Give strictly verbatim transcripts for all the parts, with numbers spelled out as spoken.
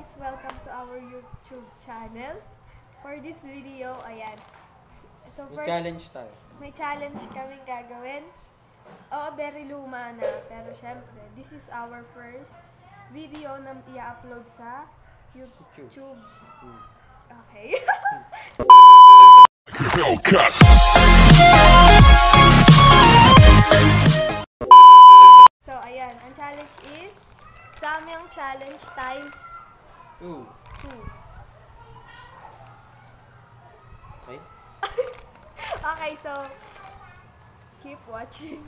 guys! Welcome to our YouTube channel. For this video, ayan. So May first, challenge tayo. May challenge kaming gagawin. Oo, very luma na. Pero syempre, this is our first video na i-upload sa YouTube. YouTube. Okay. So, ayan. Ang challenge is Samyang challenge times two. two. Okay? Okay, so keep watching.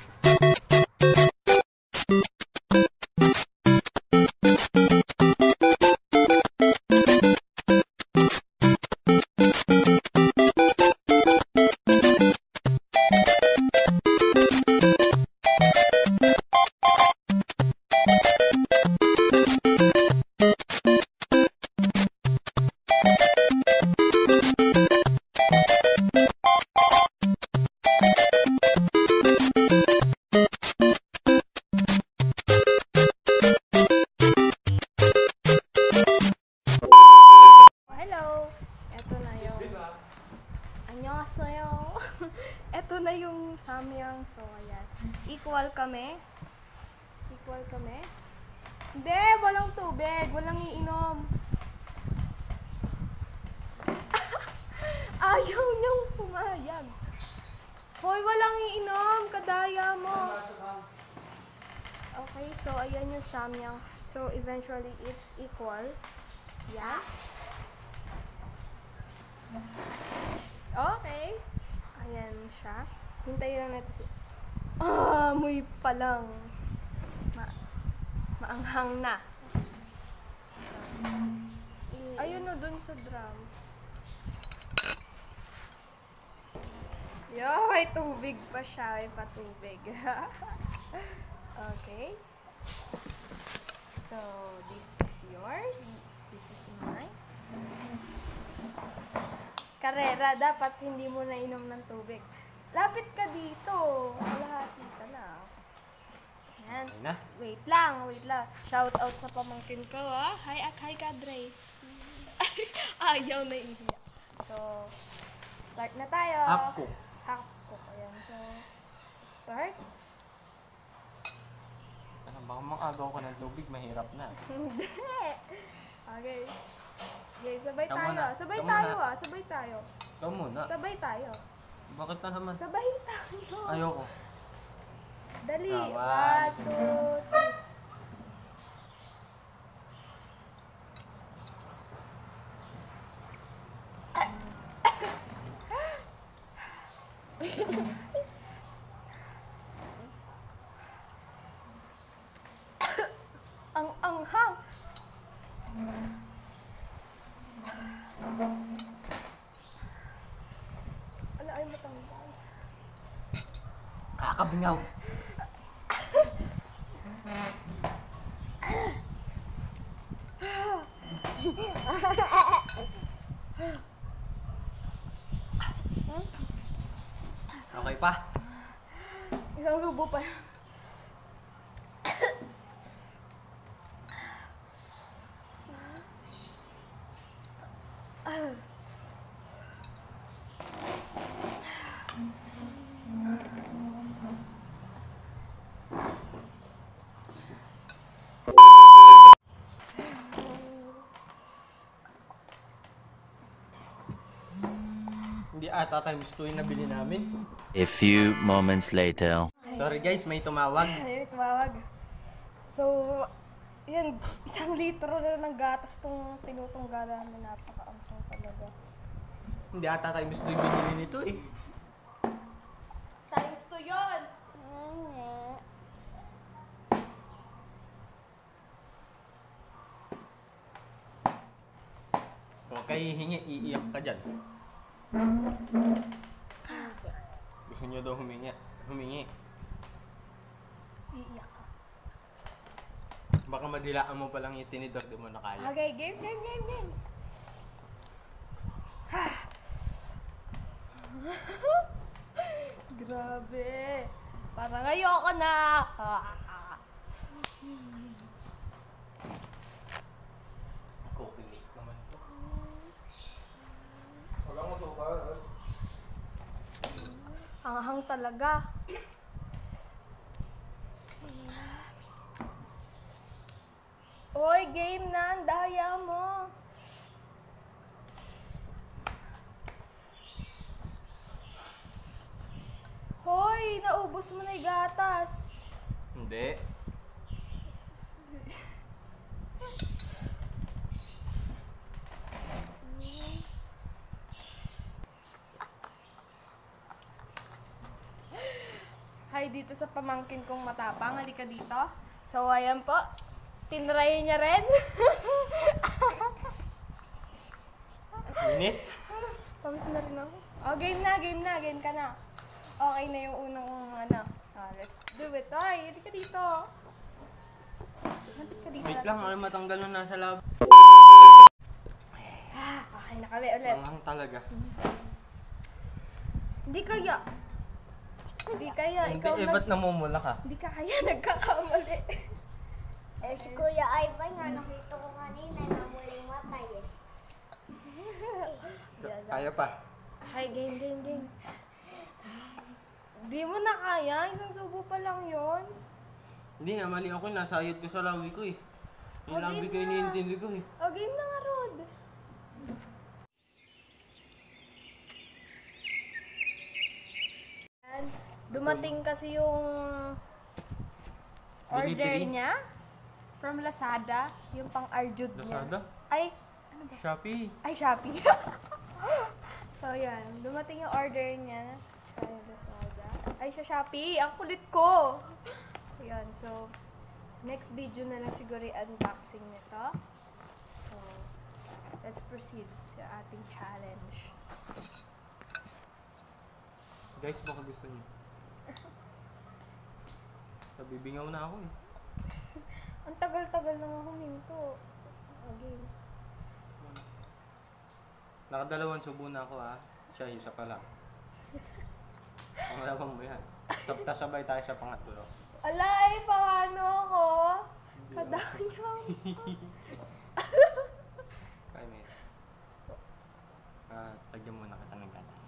Annyeonghaseyo. Ito na yung samyang. So, ayan. Equal kami. Equal kami. Hindi, walang tubig. Walang iinom. Ayaw niyang pumayag. Hoy, walang iinom. Kadaya mo. Okay, so ayan yung samyang. So, eventually, it's equal. Yeah. Okay. Ayan siya. Hintayin lang natin si... Ah, amoy pa lang. Ma maanghang na. Ayun o, dun sa drum. Yo, may tubig pa siya. May patubig. Okay. So, this is yours. This is mine. Karera, dapat hindi mo na inom ng tubig. Lapit ka dito. Kalahati ka lang. Yan. Wait lang, wait lang. Shout out sa pamangkin ko, ha? Hi, Akay Kadre. Ayaw na ihiya. So, start na tayo. Half cook. Half cook. Ayan. So, start. Ano, baka mang-agaw ko ng tubig, mahirap na. Hindi. Okay. Okay, sabay Ikaw tayo. muna. Sabay Ikaw tayo muna. ah. Sabay tayo. Ikaw muna. Sabay tayo. Bakit na naman? Sabay tayo. Ayoko. Dali. Ah, one. One, two, three. Ang anghang. Ala ay matanggal. Ah, kabingaw. Okay pa? Isang lubo pa. Hindi ata times two yung nabili namin. A few moments later. Sorry guys, may tumawag. Ay, tumawag. So, yan, isang litro na ng gatas tong tinutunggalan na napaka-amtong talaga. Hindi ata times two yung binili nito eh. Times two yun! Huwag kayo hihingi, iiyak ka dyan. Gusto nyo daw humingi. Humingi. Iiyak ka. Baka madilaan mo palang yung tinidor, di mo na kaya. Okay, game, game, game, game. Grabe. Parang ayoko na. talaga. Oy, game na. Ang daya mo. Hoy, naubos mo na yung gatas. Hindi. Hi dito sa pamangkin kong matapang. Halika dito. So, ayan po. Tinry niya rin. Init? Pawis na rin ako. Oh, game na, game na, game ka na. Okay na yung unang ano. Ah, let's do it. Ay, hindi ka dito. Hindi ka dito. Wait lang, ano matanggal na nasa lab. Ah, okay na kami ulit. Manghang talaga. Hindi kaya. Hindi kaya. Hindi, Ikaw eh, nag- ba't namumula ka? Hindi ka kaya nagkakamali. Eh, si Kuya Ivan nga, nakita ko kanina na muling matay eh. Kaya pa. Hi, game, game, game. Di mo na kaya. Isang subo pa lang yon. Hindi na, mali ako. Nasayot ko sa lawi ko eh. Yung Oh, lawi game ko na. iniintindi ko eh. O, game na nga, Rod. Yan. Dumating kasi yung order Delivery? niya from Lazada. Yung pang-arjud niya. Lazada? Ay, ano ba? Shopee. Ay, Shopee. So, yan. Dumating yung order niya sa Lazada. Ay, sa Shopee. Ang kulit ko. Ayan. So, next video na lang siguro yung unboxing nito. So, let's proceed sa ating challenge. Guys, baka gusto niyo. Nabibingaw na ako eh. Ang tagal-tagal na nga huminto. Again. Nakadalawang subo na ako ha. Siya, isa pa lang. Pangalawang mo yan. Tapos sabay tayo sa pangatlo. Alay, paano ako? Kadayang. Five minutes. Ah, tagyan muna kita ng gatas.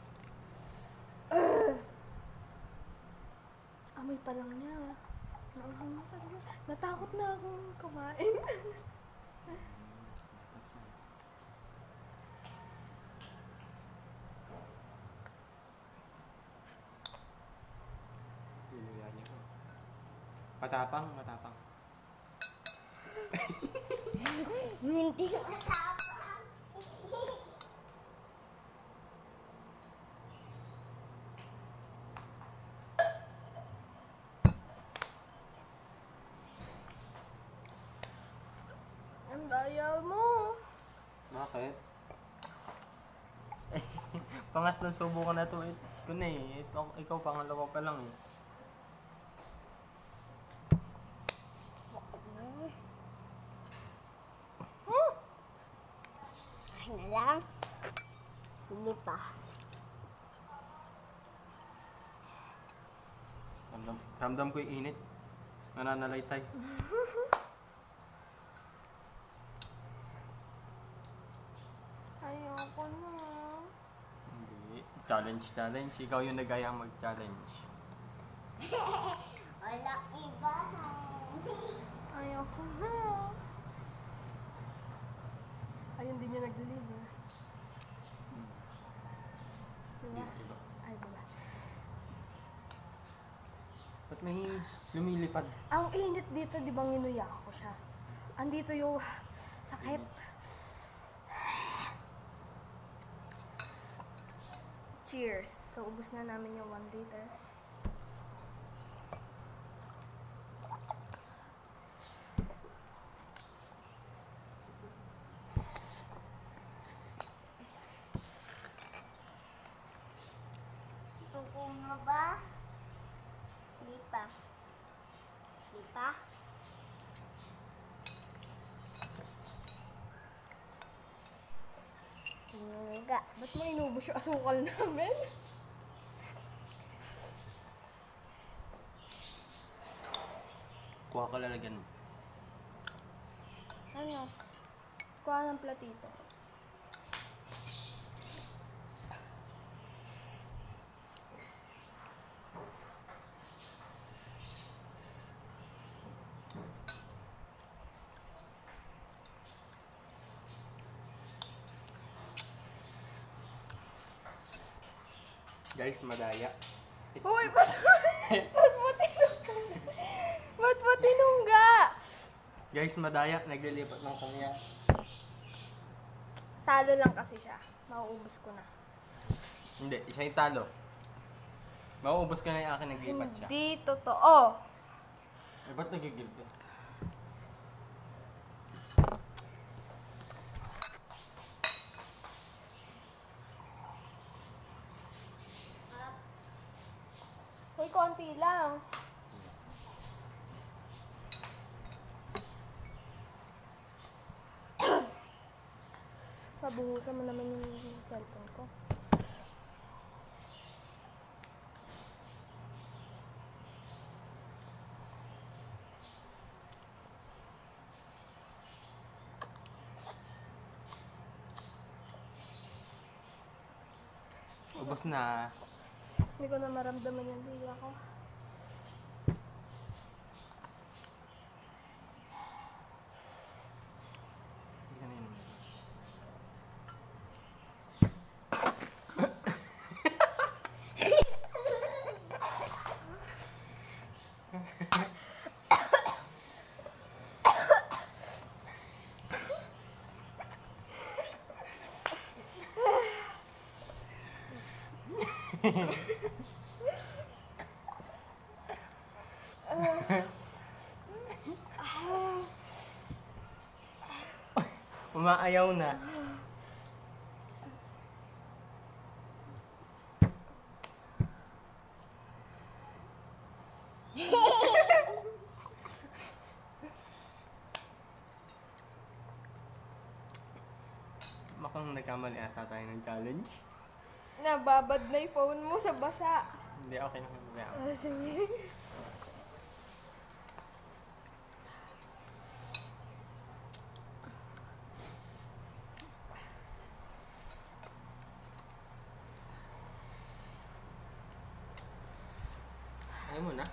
Amoy pa lang niya. Naanghang na talaga. Natakot na akong kumain. Luluyan niyo ko. Matapang, matapang. Hindi matapang. Ang daya mo. Bakit? Pangatlong subo ko na to. Ito na eh. Ito, ikaw pangalawa pa lang eh. Ay na lang. Hindi pa. Ramdam, ramdam ko yung init. Nananalaytay. Ayoko na. Hindi. Challenge, challenge. Ikaw yung nagaya mag-challenge. Wala iba. Ayoko na. Ayun din yung nag-deliver. Diba? Diba? Ay, diba? Ba't may lumilipad? Ang init dito, di ba nginuya ko siya? Andito yung sakit. Cheers. So, ubus na namin yung one liter. Tuko mo ba? Hindi pa. Hindi pa? Nga. Ba't mo inubos yung asukal namin? Kuha ka lalagyan mo. Ano? Kuha ng platito. Guys, madaya. Uy, ba't, ba't mo tinungga? Ba't mo tinungga? Guys, madaya. Naglilipat ng kanya. Talo lang kasi siya. Mauubos ko na. Hindi, siya yung talo. Mauubos ka na yung akin, naglipat siya. Hindi totoo. Eh, ba't nagigil ka? Uy, konti lang. Pabuhusan mo naman yung cellphone ko. Ubos na. Hindi ko na maramdaman yung dila ko. Hindi ka na inom. Umaayaw na. Makang nagkamali ata tayo ng challenge. Nababad na yung phone mo sa basa. Hindi, okay na kami. Ah, sige. Ayaw mo na.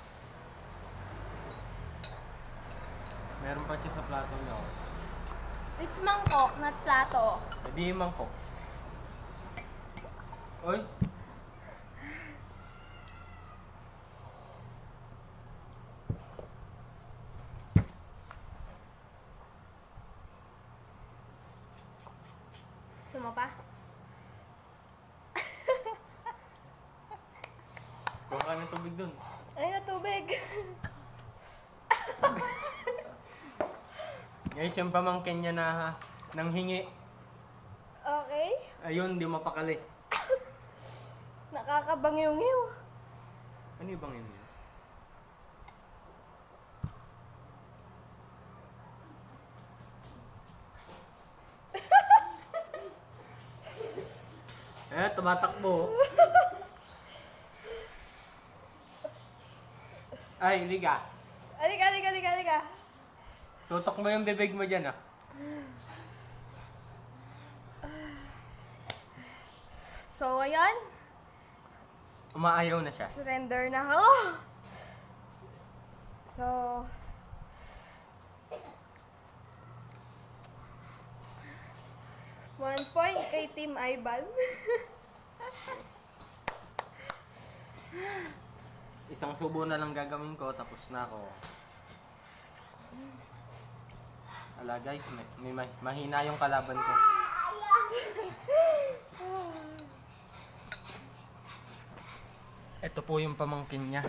Meron pa siya sa plato niya. Oh. It's mangkok, not plato. Hindi yung mangkok. Oy! Gusto mo pa? Kuha ka ng tubig dun. Ay, na tubig. Guys, yung pamangkin niya na nang hingi. Okay. Ayun, di mapakali. Nakakabangyaw-ngiw. Ano yung bangin niya? Eh, tumatakbo. Ay, liga. Alika, alika, alika, alika. Tutok mo yung bibig mo dyan, ah. So, ayan. Umaayaw na siya. Surrender na ako. So, one point kay Team Ivan. Isang subo na lang gagawin ko, tapos na ako. Ala guys, may, may ma- mahina yung kalaban ko. Ito po yung pamangkin niya.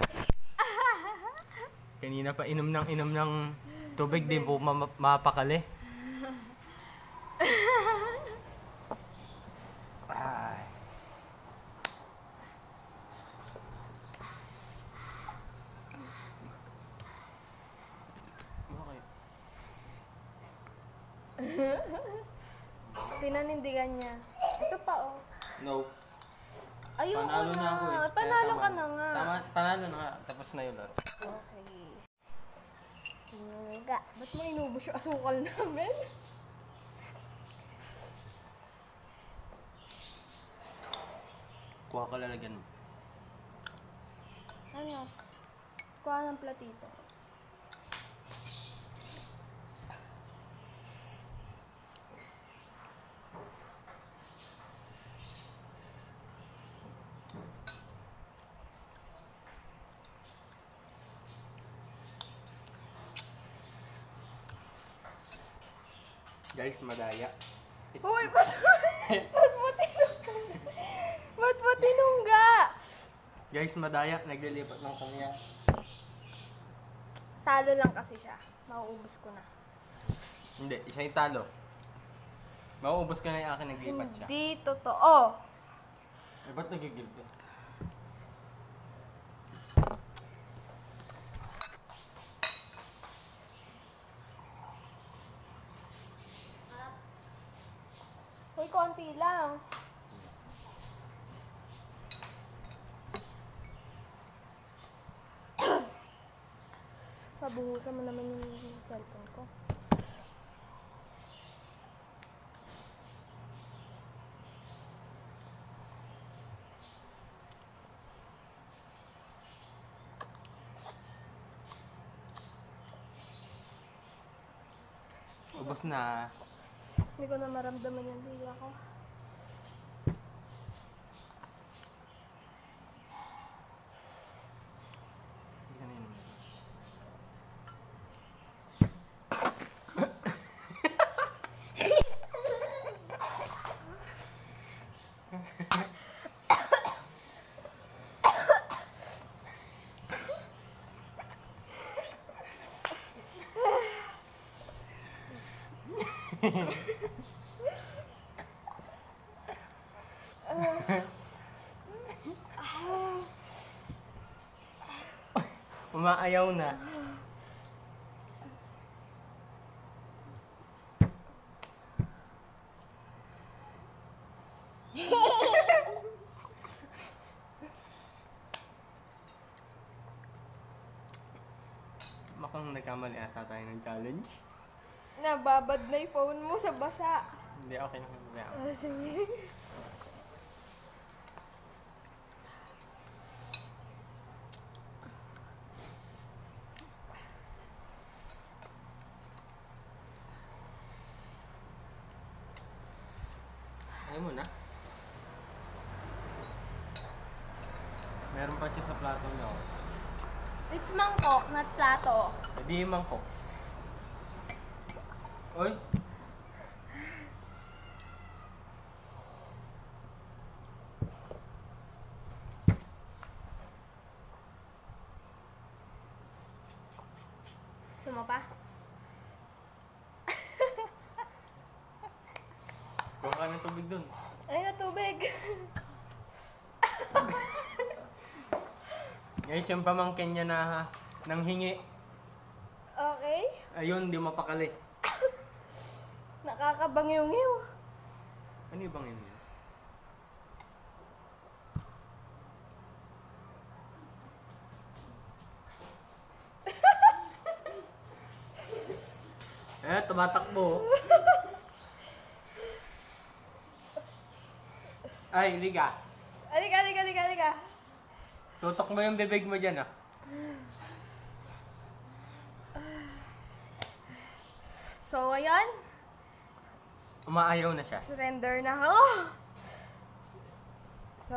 Kanina pa inom ng inom ng tubig, din po ma- mapakali. Ay. Okay. Pinanindigan niya. Ito pa, oh. No. Ayoko Panalo na. na ako eh. Panalo Kaya ka tama na nga. Tama, panalo na nga. Tapos na yun. ah. Okay. Tinungga. Ba't mo inubos yung asukal namin? Kuha ka lalagyan mo. Ano? Kuha ng platito. Guys, madaya. Uy, ba't, ba't mo tinungga? Ba't mo tinungga? Guys, madaya. Naglilipat ng kanya. Talo lang kasi siya. Mauubos ko na. Hindi, siya yung talo. Mauubos ka na yung akin, naglipat siya. Hindi totoo. Eh, ba't nagigil ka? Uy, konti lang. Pabuhusan mo naman yung cellphone ko. Ubos na. Hindi ko na maramdaman yung dila ko. Hindi ka na inom. Umaayaw na. Makang nagkamali ata tayo ng challenge. Nababad na yung phone mo sa basa. Hindi, okay na. Okay. Ah, sige. Ayaw mo na. Meron pa siya sa plato niya. Oh. It's mangkok, not plato. Hindi yung mangkok. Oy! Gusto mo pa? Kuha ka ng tubig dun. Ay, na tubig. Guys, yung pamangkin niya na nang hingi. Okay. Ayun, di mapakali. Nakakabangiw-ngiw. Ano yung bangin niya? Eh, tumatakbo. Ay, liga. Alika, alika, alika, alika. Tutok mo yung bibig mo dyan, ah. So, ayan. Umaayaw na siya. Surrender na ako. So,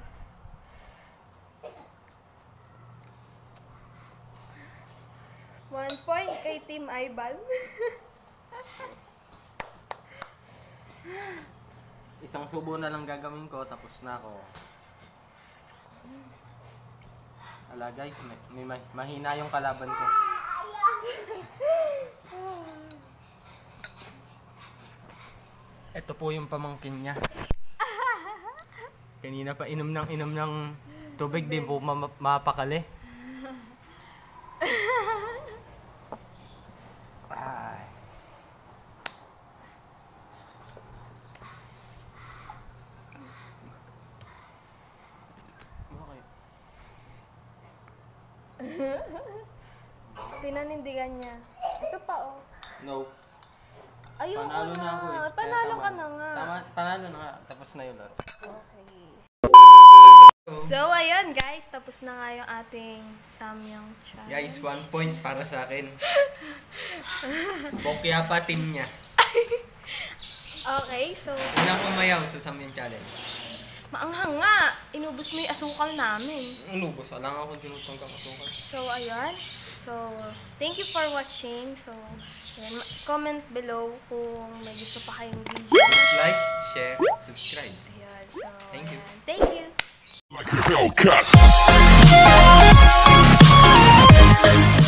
one point kay Team Ivan. Isang subo na lang gagawin ko, tapos na ako. Ala guys, may, may, may mahina yung kalaban ko. Ito po yung pamangkin niya. Kanina pa inom ng inom ng tubig, din po ma- mapakali. Ay. Okay. Pinanindigan niya. Ito pa, oh. No. Ayoko Panalo na. na ako eh. Panalo Kaya ka tama na nga. Tama, panalo na nga. Tapos na yun. ah. Okay. So, ayun guys. Tapos na nga yung ating Samyang challenge. Guys, one point para sa akin. Bokya pa team niya. Okay, so Unang umayaw sa Samyang Challenge. maanghang nga. Inubos mo yung asukal namin. Inubos. Wala nga akong tinutong kakasukan. So, ayun. So, thank you for watching. So, ayan, ma- comment below kung may gusto pa kayong video. Like, share, subscribe. Ayan, so, Thank you. ayan. Thank you. Like a Hellcat.